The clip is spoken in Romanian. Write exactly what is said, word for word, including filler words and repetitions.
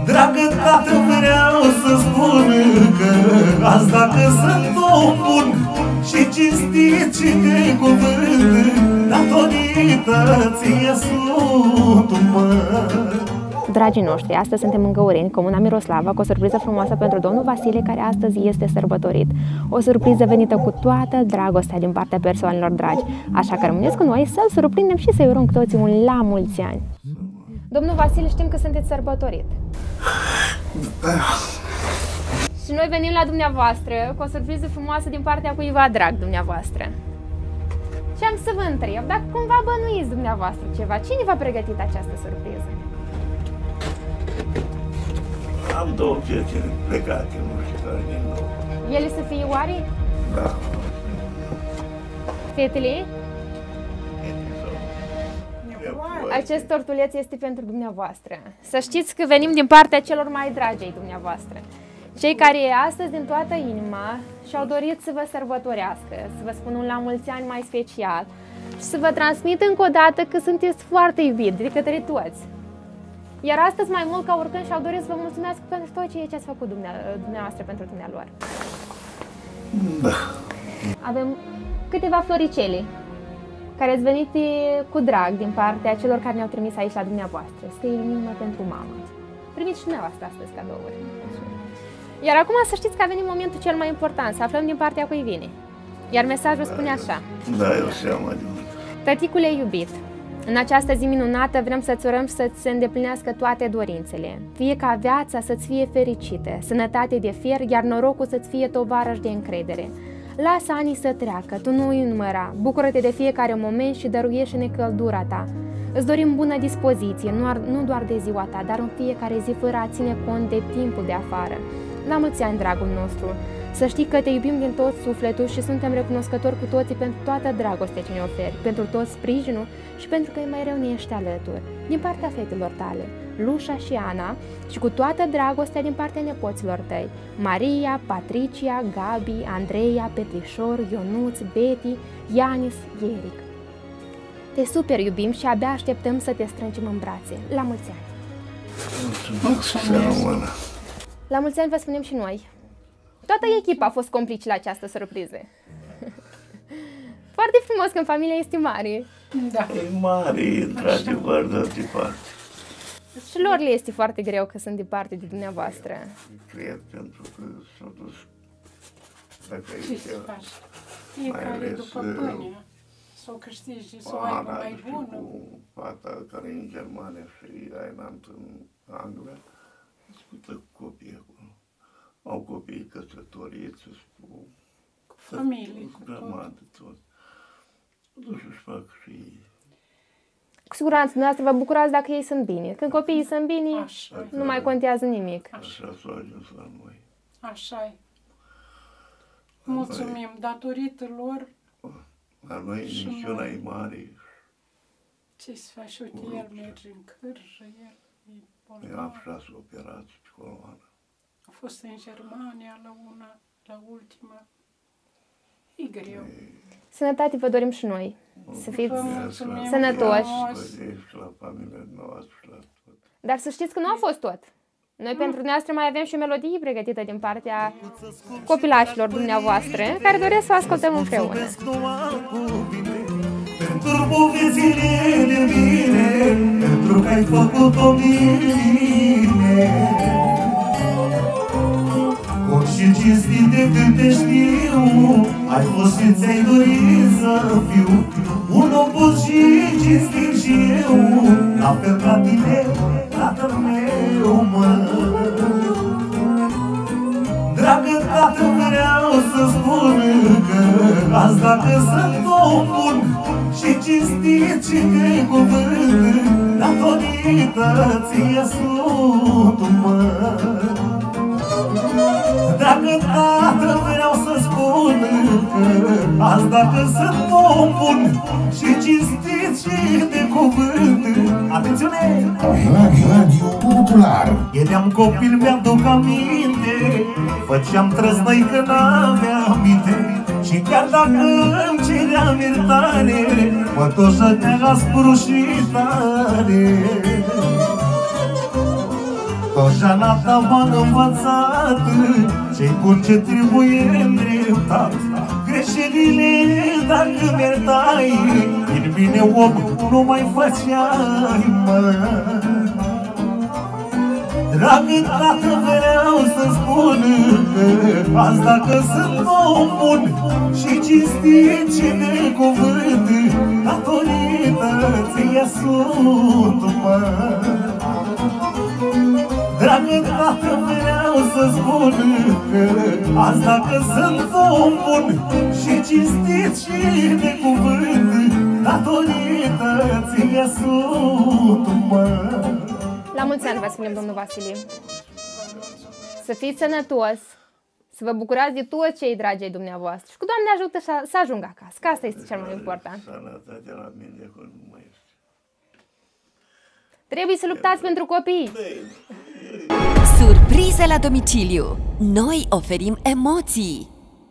Dragă tată, vreau să spun că azi dacă sunt om bun și cinstit și de cuvânt, datorită ție sunt un măr. Dragii noștri, astăzi suntem în Găureni, comuna Miroslava, cu o surpriză frumoasă pentru domnul Vasile, care astăzi este sărbătorit. O surpriză venită cu toată dragostea din partea persoanelor dragi. Așa că rămâneți cu noi să-l surprindem și să-i urăm cu toții un la mulți ani. Domnul Vasile, știm că sunteți sărbătorit. Și noi venim la dumneavoastră cu o surpriză frumoasă din partea cuiva drag dumneavoastră. Și am să vă întreb, dacă cumva bănuiți dumneavoastră ceva, cine v-a pregătit această surpriză? Am două prieteni plecate, nu știu care din nou. Ele să fie oare? Da. Fetele? Acest tortuleț este pentru dumneavoastră. Să știți că venim din partea celor mai dragi ai dumneavoastră. Cei care astăzi din toată inima și-au dorit să vă sărbătorească, să vă spun un la mulți ani mai special și să vă transmit încă o dată că sunteți foarte iubiți de către toți. Iar astăzi, mai mult ca oricând, și-au dorit să vă mulțumesc pentru tot ceea ce ați făcut dumneavoastră pentru dumnealor. Da. Avem câteva floricele care ați venit cu drag din partea celor care ne-au trimis aici la dumneavoastră. Scrie inimă pentru mamă. Primiți și dumneavoastră astăzi cadouri. Iar acum să știți că a venit momentul cel mai important, să aflăm din partea cui vine. Iar mesajul spune așa. Da, eu seama de mult. Tăticule iubit, în această zi minunată vrem să-ți urăm și să-ți se îndeplinească toate dorințele. Fie ca viața să-ți fie fericită, sănătate de fier, iar norocul să-ți fie tovarăș de încredere. Lasă anii să treacă, tu nu îi număra, bucură-te de fiecare moment și dăruiește-ne căldura ta. Îți dorim bună dispoziție, nu doar de ziua ta, dar în fiecare zi fără a ține cont de timpul de afară. La mulți ani, dragul nostru! Să știi că te iubim din tot sufletul și suntem recunoscători cu toții pentru toată dragostea ce ne oferi, pentru tot sprijinul și pentru că mai rău ne ești alături. Din partea fetelor tale, Lușa și Ana, și cu toată dragostea din partea nepoților tăi, Maria, Patricia, Gabi, Andreea, Petrișor, Ionuț, Betty, Ianis, Eric. Te super iubim și abia așteptăm să te strângem în brațe. La mulți ani! Mulțumesc! La mulți ani vă spunem și noi. Toată echipa a fost complice la această surpriză. Foarte frumos când familia este mare. Da. E mare, într-adevăr, de departe. Și lor le este foarte greu că sunt departe de dumneavoastră. Cred, pentru că s-au dus. Ce să faci? Fiecare după pâine. Să o câștigi, să o aibă mai bună. Cu fata care e în Germania și Aina în Anglia, discută cu copiii acolo. Au copii căsătoriți, cu familie, cu grămadă, tot. Totuși își fac și ei. Cu siguranță, dumneavoastră vă bucurați dacă ei sunt bine. Când copiii sunt bine, așa, nu mai contează nimic. Așa s-a ajuns la noi. Așa-i. Mulțumim, datorită lor. La noi misiunea e mare. Ce să faci? Uite, el merge în cârjă, el e bolnav. Eu am șase operații pe coloană. A fost în Germania la una, la ultima. E greu. Sănătate vă dorim și noi. Să fiți sănătoși. Dar să știți că nu a fost tot. Noi pentru dumneavoastră mai avem și o melodie pregătită din partea copilașilor dumneavoastră, care doresc să o ascultăm împreună. Pentru povesțile de mine, pentru că ai făcut-o bine. Și cinstit de când te știu, ai fost și ți-ai dorit să fiu un om bun și cinstit și eu, la fel ca tine, tatăl meu, mă. Dragă tată, vreau să spun că azi dacă sunt om bun și cinstit și de cuvânt, datorită ție sunt un măr. Dacă tată vreau să spun că azi dacă sunt om bun și cinstit și de cuvânt. Atențiune! Radio Popular. Eram copil, mi-aduc aminte, făceam trăznăi că n-aveam minte. Și chiar dacă îmi ceream iertare, mă tot șătea aspru și tare. Tot Jana ta m-a învățat ce-i bun, ce trebuie îndreptat. Greșelile dacă mi-iertai, din mine om nu mai făceai, mă. Dragă tată, vreau să spun că azi dacă sunt om bun și cinstit și de cuvânt, datorită ție sunt, mă. Dragă tată, vreau să spun că azi dacă sunt om bun și cinstit și de cuvânt, datorită ție sunt, mă. La mulți ani vă spunem, domnul Vasile. Să fiți sănătos, să vă bucurați de toți cei dragi ai dumneavoastră și cu Doamne ajută să ajungă acasă, că asta este cel mai important. Sănătatea la mine de acolo nu mai este. Trebuie să luptați pentru copii. Surprize la domiciliu. Noi oferim emoții.